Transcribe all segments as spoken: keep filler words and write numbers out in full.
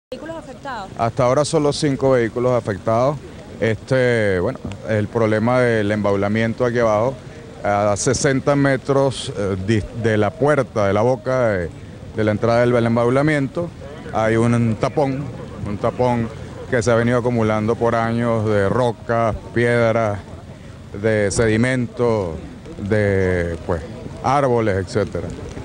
¿Vehículos afectados? Hasta ahora solo cinco vehículos afectados. Este, bueno, el problema del embaulamiento aquí abajo, a sesenta metros de la puerta, de la boca de, de la entrada del embaulamiento, hay un tapón, un tapón que se ha venido acumulando por años de rocas, piedras, de sedimento, de pues, árboles, etcétera.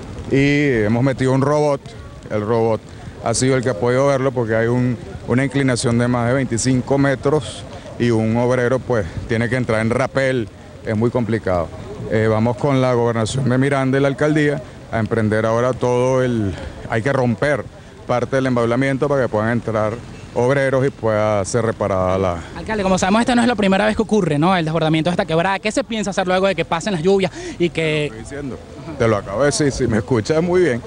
Y hemos metido un robot, el robot ha sido el que ha podido verlo porque hay un, una inclinación de más de veinticinco metros y un obrero pues tiene que entrar en rapel, es muy complicado. Eh, vamos con la gobernación de Miranda y la alcaldía a emprender ahora todo el... hay que romper parte del embaulamiento para que puedan entrar obreros y pueda ser reparada la... Alcalde, como sabemos, esta no es la primera vez que ocurre, ¿no? El desbordamiento de esta quebrada. ¿Qué se piensa hacer luego de que pasen las lluvias y que...? Te lo estoy diciendo, te lo acabo de decir, si me escuchas muy bien.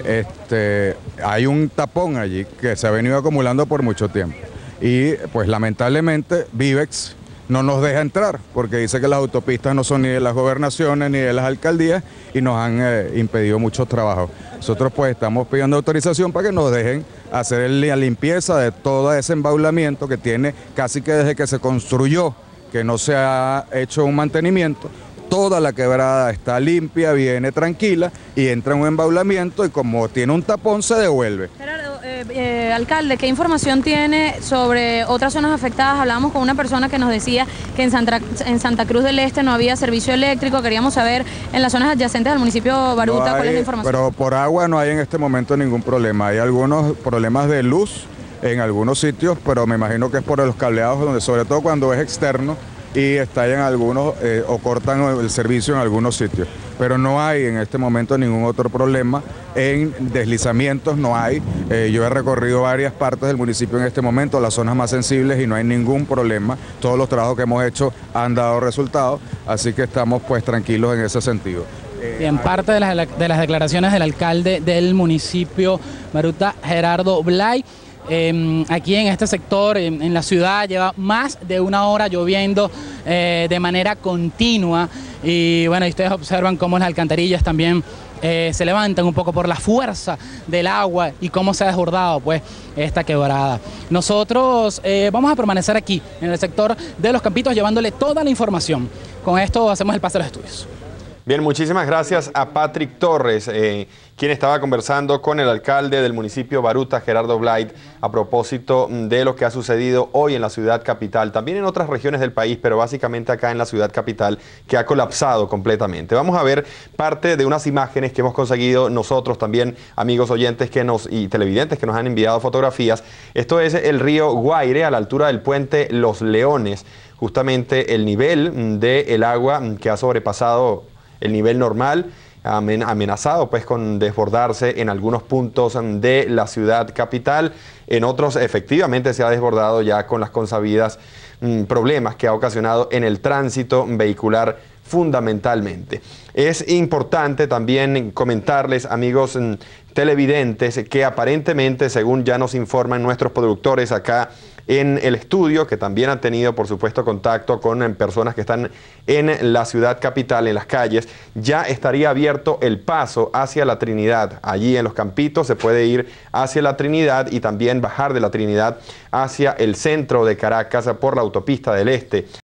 Este, hay un tapón allí que se ha venido acumulando por mucho tiempo. Y pues lamentablemente Vivex no nos deja entrar porque dice que las autopistas no son ni de las gobernaciones ni de las alcaldías y nos han eh, impedido muchos trabajos. Nosotros pues estamos pidiendo autorización para que nos dejen hacer la limpieza de todo ese embaulamiento que tiene casi que desde que se construyó, que no se ha hecho un mantenimiento. Toda la quebrada está limpia, viene tranquila y entra en un embaulamiento y como tiene un tapón se devuelve. Gerardo, eh, eh, alcalde, ¿qué información tiene sobre otras zonas afectadas? Hablábamos con una persona que nos decía que en Santa, en Santa Cruz del Este no había servicio eléctrico. Queríamos saber en las zonas adyacentes del municipio Baruta, no hay, cuál es la información. Pero por agua no hay en este momento ningún problema. Hay algunos problemas de luz en algunos sitios, pero me imagino que es por los cableados, donde sobre todo cuando es externo, y estallan algunos eh, o cortan el servicio en algunos sitios. Pero no hay en este momento ningún otro problema. En deslizamientos no hay. Eh, yo he recorrido varias partes del municipio en este momento, las zonas más sensibles, y no hay ningún problema. Todos los trabajos que hemos hecho han dado resultados, así que estamos pues tranquilos en ese sentido. Bien, parte de las, de las declaraciones del alcalde del municipio Baruta, Gerardo Blay. Eh, aquí en este sector, en, en la ciudad, lleva más de una hora lloviendo eh, de manera continua y bueno, y ustedes observan cómo las alcantarillas también eh, se levantan un poco por la fuerza del agua y cómo se ha desbordado pues esta quebrada. Nosotros eh, vamos a permanecer aquí en el sector de Los Campitos llevándole toda la información. Con esto hacemos el pase a los estudios. Bien, muchísimas gracias a Patrick Torres, eh, quien estaba conversando con el alcalde del municipio Baruta, Gerardo Blay, a propósito de lo que ha sucedido hoy en la ciudad capital, también en otras regiones del país, pero básicamente acá en la ciudad capital, que ha colapsado completamente. Vamos a ver parte de unas imágenes que hemos conseguido nosotros también, amigos oyentes que nos, y televidentes que nos han enviado fotografías. Esto es el río Guaire, a la altura del puente Los Leones. Justamente el nivel del agua que ha sobrepasado el nivel normal, amenazado pues con desbordarse en algunos puntos de la ciudad capital. En otros efectivamente se ha desbordado ya con las consabidas mmm, problemas que ha ocasionado en el tránsito vehicular fundamentalmente. Es importante también comentarles, amigos mmm, televidentes, que aparentemente, según ya nos informan nuestros productores acá en el estudio, que también han tenido por supuesto contacto con personas que están en la ciudad capital, en las calles, ya estaría abierto el paso hacia la Trinidad. Allí en Los Campitos se puede ir hacia la Trinidad y también bajar de la Trinidad hacia el centro de Caracas por la autopista del Este.